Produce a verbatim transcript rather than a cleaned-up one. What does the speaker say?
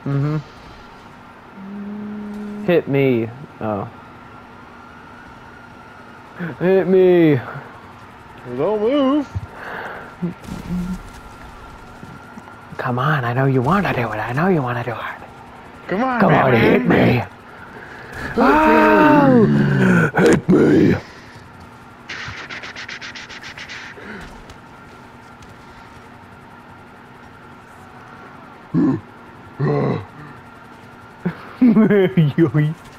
Mm-hmm. Hit me. Oh. Hit me. Don't move. Come on, I know you want to do it. I know you want to do it. Come on, Come on, Batman. hit me. Hit me. Hit me. Yoink.